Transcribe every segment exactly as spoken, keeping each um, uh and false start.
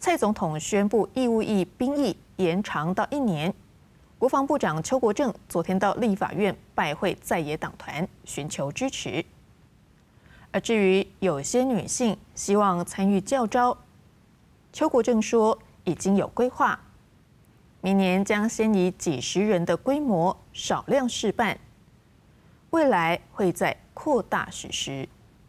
蔡总统宣布义务役兵役延长到一年。国防部长邱国正昨天到立法院拜会在野党团，寻求支持。而至于有些女性希望参与教召，邱国正说已经有规划，明年将先以几十人的规模少量试办，未来会再扩大实施。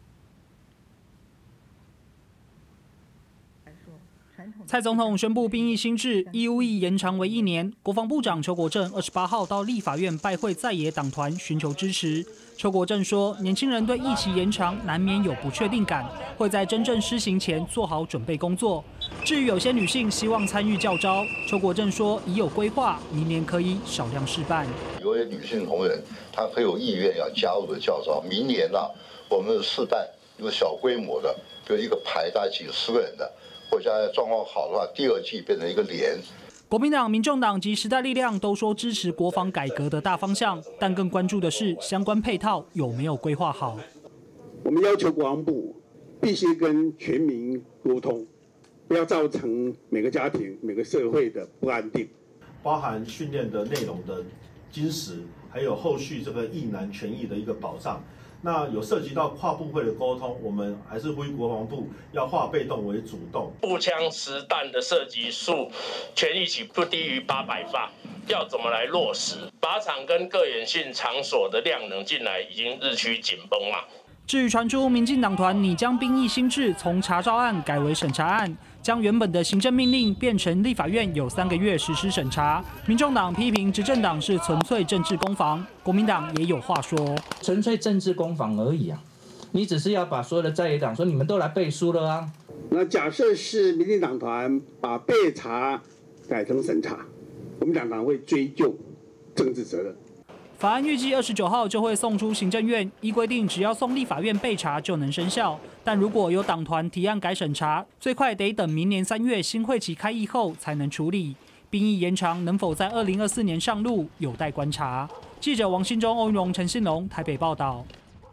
蔡总统宣布兵役新制，义务役延长为一年。国防部长邱国正二十八号到立法院拜会在野党团，寻求支持。邱国正说，年轻人对役期延长难免有不确定感，会在真正施行前做好准备工作。至于有些女性希望参与教召，邱国正说已有规划，明年可以少量试办。 有些女性同仁，她很有意愿要加入的教召，明年呢、啊，我们试办一个小规模的，就一个排大概几十个人的。 或者状况好的话，第二季变成一个连。 国民党、民众党及时代力量都说支持国防改革的大方向，但更关注的是相关配套有没有规划好。 我们要求国防部必须跟全民沟通，不要造成每个家庭、每个社会的不安定。 包含训练的内容的精实，还有后续这个役男权益的一个保障。 那有涉及到跨部会的沟通，我们还是呼吁国防部要化被动为主动。 步枪实弹的射击数，全役期不低于八百发，要怎么来落实？靶场跟各演训场所的量能近来已经日趋紧绷嘛。 至于传出民进党团拟将兵役新制从查照案改为审查案，将原本的行政命令变成立法院有三个月实施审查。民众党批评执政党是纯粹政治攻防，国民党也有话说： 纯粹政治攻防而已啊！你只是要把所有的在野党说你们都来背书了啊。 那假设是民进党团把备查改成审查，国民党党会追究政治责任。 法案预计二十九号就会送出行政院，依规定只要送立法院备查就能生效。但如果有党团提案改审查，最快得等明年三月新会期开议后才能处理。兵役延长能否在二零二四年上路，有待观察。记者王信忠、欧云荣、陈信龙台北报道。